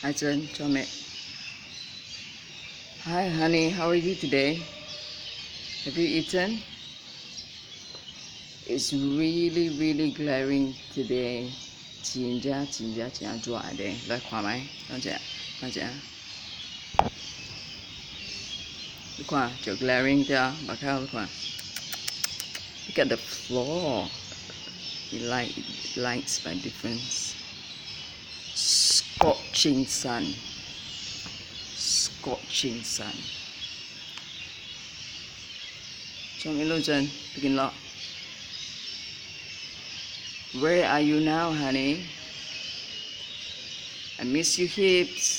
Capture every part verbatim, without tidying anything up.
Hi Jen, Chome. Hi honey, how are you today? Have you eaten? It's really, really glaring today. Jinja, jinja, jinja, dry day. Like, why? Don't you? Don't you? Look, why? You're glaring there. Look, look, look at the floor. It light, lights by difference. Scorching sun. Scorching sun. Chome lo Jen, begin lock. Where are you now, honey? I miss you hips.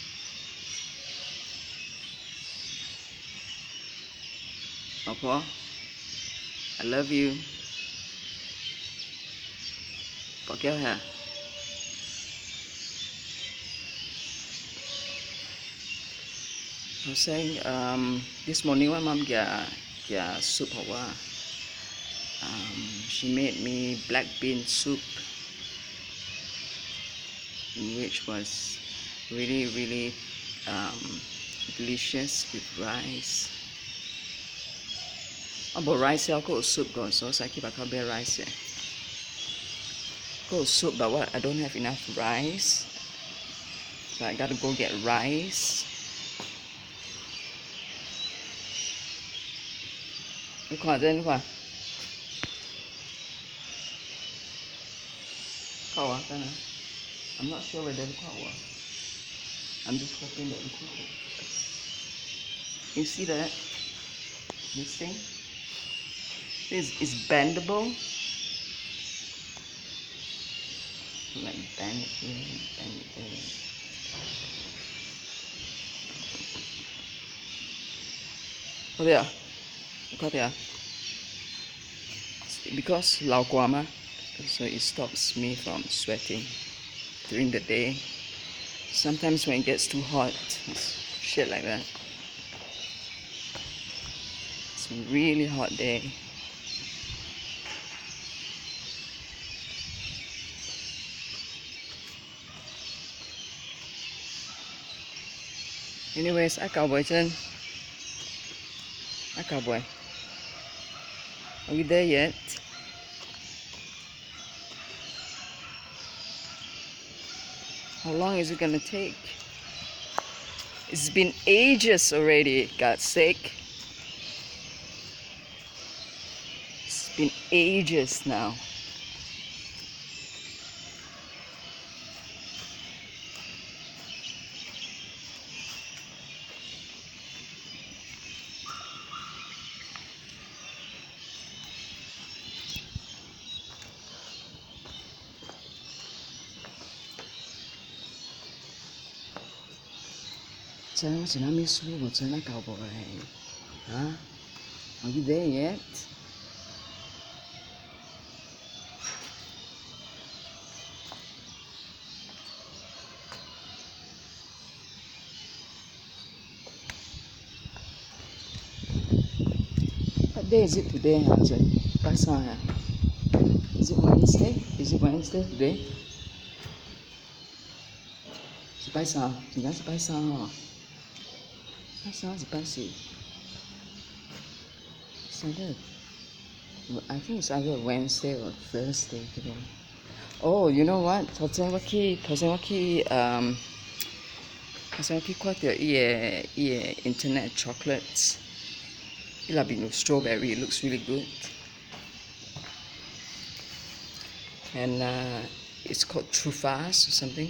Papa, I love you. Bỏ kéo hả? I was saying um, this morning my mom got, got soup hawa. Um, she made me black bean soup, which was really, really um, delicious with rice. About rice, I'll go soup go, so I keep a couple of rice here. Go soup, but what? I don't have enough rice, so I gotta go get rice. Look what then, what? I'm not sure whether look what. I'm just hoping that look what. You see that? This thing? This is bendable. Like bend it here, bend it there. Oh there. Look there. Because lao gua ma, so it stops me from sweating during the day. Sometimes when it gets too hot, it's shit like that. It's a really hot day. Anyways, I cowboy Jen. I cowboy. Are we there yet? How long is it gonna take? It's been ages already, God's sake. It's been ages now. Jen, what's your name? Slow, Jen, a cowboy. Huh? Are you there yet? What day is it today, huh, Jen? Is it Wednesday? Is it Wednesday today? It's Baisa. It's Baisa. Baisa is Baisa. It's either, I think it's either Wednesday or Thursday today. Oh, you know what? 頭先我去頭先我去 um 頭先我去看到伊個伊個 internet chocolates. 伊內邊有 strawberry. It looks really good. And uh, it's called truffas or something.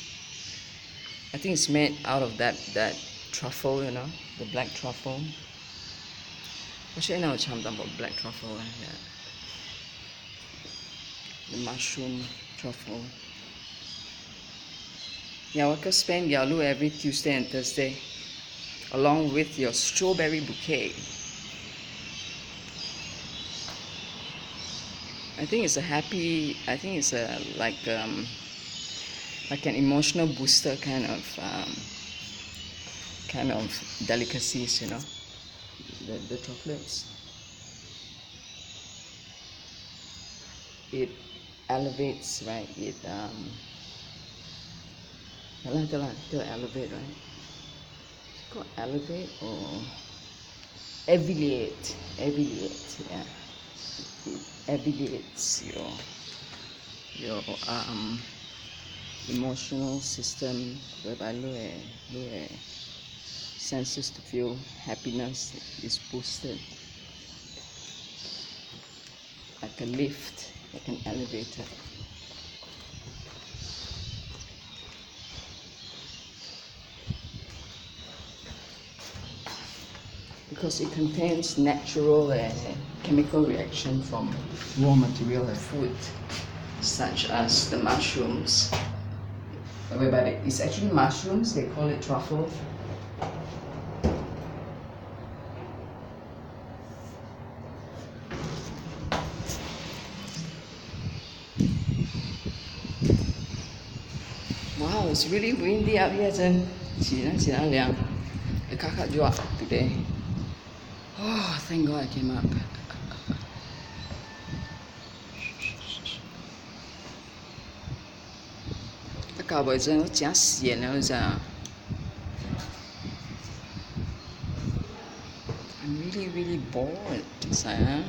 I think it's made out of that that truffle, you know, the black truffle. Actually, I know about black truffle and that. The mushroom truffle. Yeah, we could spend Yalu every Tuesday and Thursday, along with your strawberry bouquet. I think it's a happy. I think it's a like um like an emotional booster kind of um, kind of delicacies, you know, the the chocolates. It elevates, right? It um Tell her, tell her, tell her elevate, right? It's called elevate or elevate, elevate, yeah. It elevates your your um emotional system, whereby lower lower senses to feel happiness is boosted, like a lift, like an elevator. Because it contains natural uh, chemical reaction from raw material and food, such as the mushrooms, whereby it's actually mushrooms, they call it truffle. Wow, it's really windy out here, Jen. The kakak drop today. Oh, thank God I came up. The cowboy真的真闲了，真的。I'm really, really bored, Saya.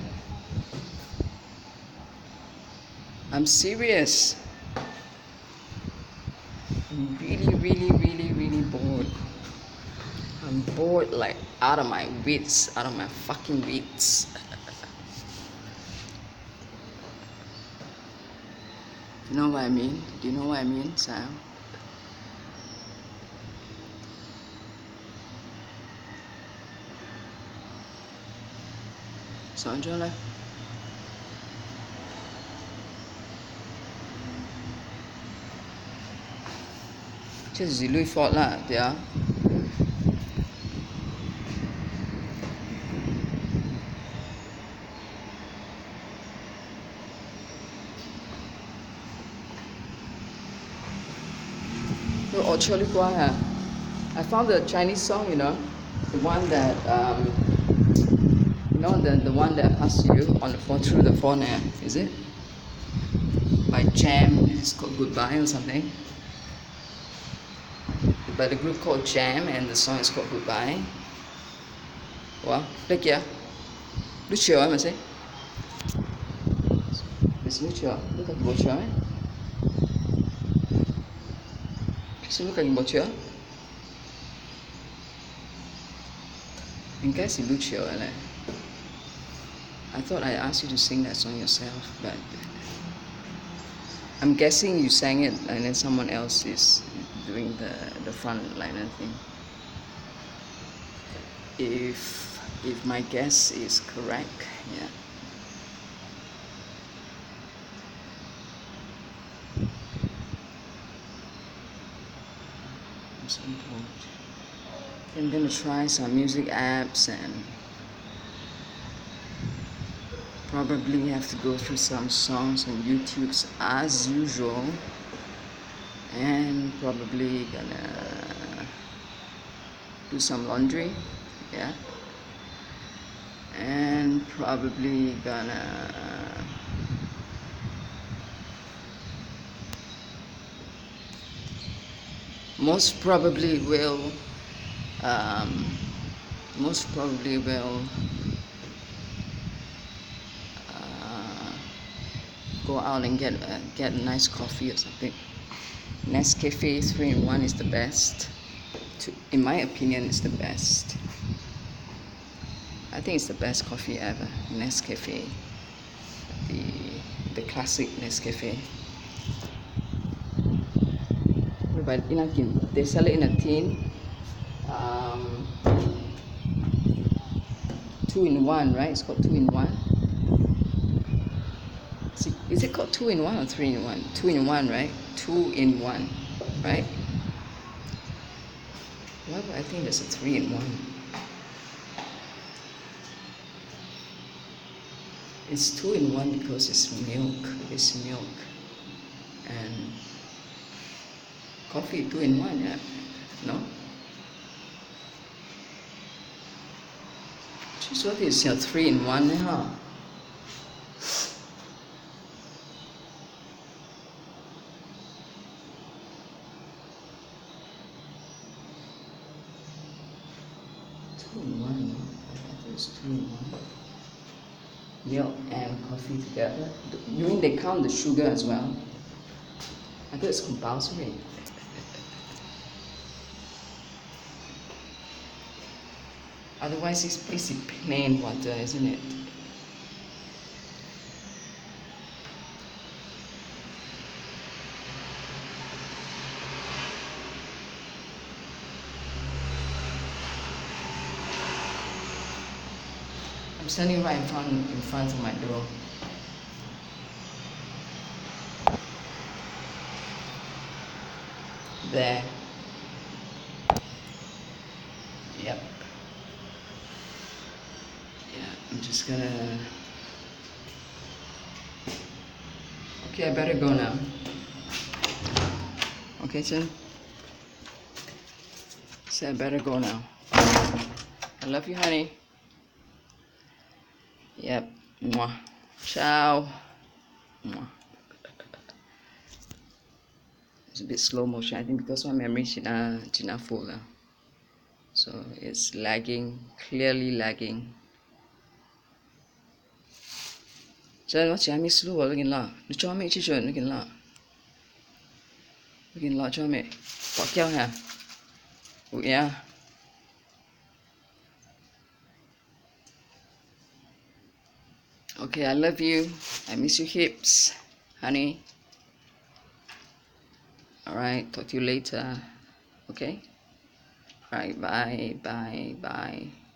I'm serious. I'm really, really, really, really bored. I'm bored, like out of my wits, out of my fucking wits. You know what I mean? Do you know what I mean, Sam? Sẵn cho lên. Chứ gì lui phọt là thì á. No, actually, I found the Chinese song, you know, the one that, um, you know, the, the one that I passed to you on the phone through the phone, uh, is it? By Jam, it's called Goodbye or something. By the group called Jam, and the song is called Goodbye. Well, look here. Lúc chiều em mà xem. Lúc chiều, lúc cả buổi chiều ấy. Xin lúc cả buổi chiều. In case you look này. I thought I asked you to sing that song yourself, but I'm guessing you sang it and then someone else is doing the, the front liner thing. If if my guess is correct, yeah. I'm so bored. I'm gonna try some music apps and probably have to go through some songs on YouTube as usual, and probably gonna do some laundry, yeah, and probably gonna most probably will um, most probably will go out and get uh, get a nice coffee or something. Nescafe three in one is the best. To, in my opinion, it's the best. I think it's the best coffee ever. Nescafe, the the classic Nescafe. But in a tin, they sell it in a tin. Um, two in one, right? It's called two in one. Is it called two in one or three in one? Two in one, right? Two in one, right? Well, I think there's a three in one. It's two in one because it's milk. It's milk and coffee. Two in one, yeah. No. Just what is a three in one, huh? Two in one. I think it's two in one. Milk and coffee together. You mean they count the sugar as well? I thought it's compulsory. Otherwise, it's basically plain water, isn't it? I'm standing right in front in front of my door. There. Yep. Yeah, I'm just gonna. Okay, I better go now. Okay, Chen. So I better go now. I love you, honey. Yep. Mwah. Ciao. Mwah. It's a bit slow motion, I think, because my memory is not not full now. So it's lagging, clearly lagging. So nó chỉ mi slow rồi cái là, nó cho mi chỉ chuẩn cái là, cái là cho mi, bỏ kéo hả? Ủa yeah. Okay, I love you. I miss your hips, honey. Alright, talk to you later. Okay? Alright, bye, bye, bye.